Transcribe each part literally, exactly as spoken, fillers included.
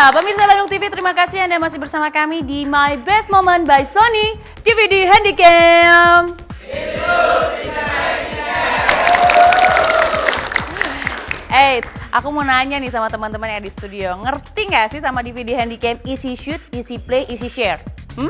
Ya, pemirsa Bandung T V, terima kasih Anda masih bersama kami di My Best Moment by Sony D V D Handycam. Eits, aku mau nanya nih sama teman-teman yang di studio, ngerti nggak sih sama D V D Handycam easy shoot, easy play, easy share? Hmm?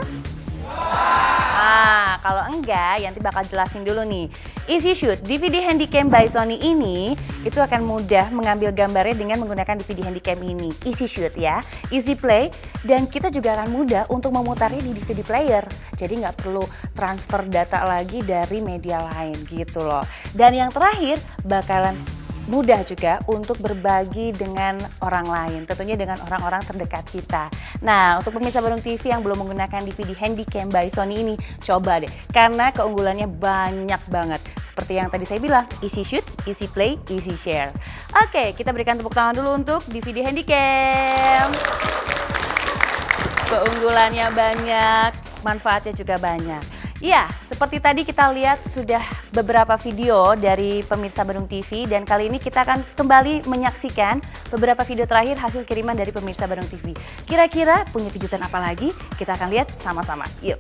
Ah, kalau enggak, Yanti bakal jelasin dulu nih. Easy Shoot D V D Handycam by Sony ini itu akan mudah mengambil gambarnya dengan menggunakan D V D Handycam ini. Easy Shoot ya, Easy Play, dan kita juga akan mudah untuk memutarnya di D V D player. Jadi nggak perlu transfer data lagi dari media lain gitu loh. Dan yang terakhir bakalan mudah juga untuk berbagi dengan orang lain, tentunya dengan orang-orang terdekat kita. Nah, untuk pemirsa Bandung T V yang belum menggunakan D V D Handycam by Sony ini, coba deh, karena keunggulannya banyak banget. Seperti yang tadi saya bilang, easy shoot, easy play, easy share. Oke, kita berikan tepuk tangan dulu untuk D V D Handycam. Keunggulannya banyak, manfaatnya juga banyak. Ya, seperti tadi kita lihat sudah beberapa video dari pemirsa Bandung T V, dan kali ini kita akan kembali menyaksikan beberapa video terakhir hasil kiriman dari pemirsa Bandung T V. Kira-kira punya kejutan apa lagi? Kita akan lihat sama-sama. Yuk.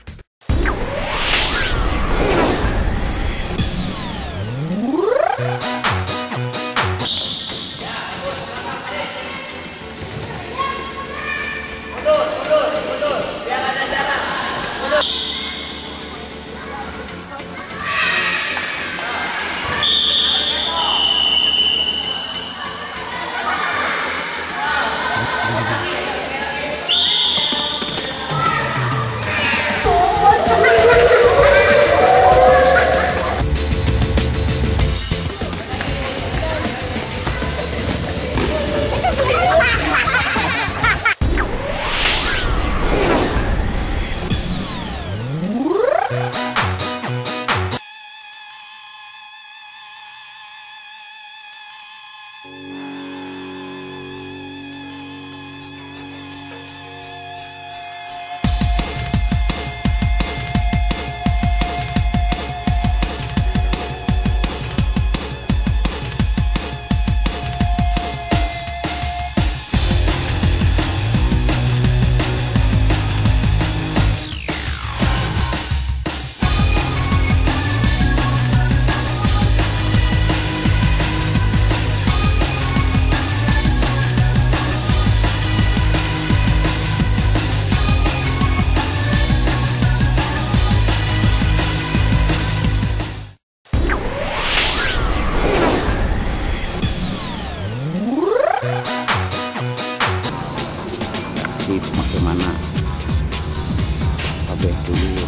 Bagaimana kabeh dulu.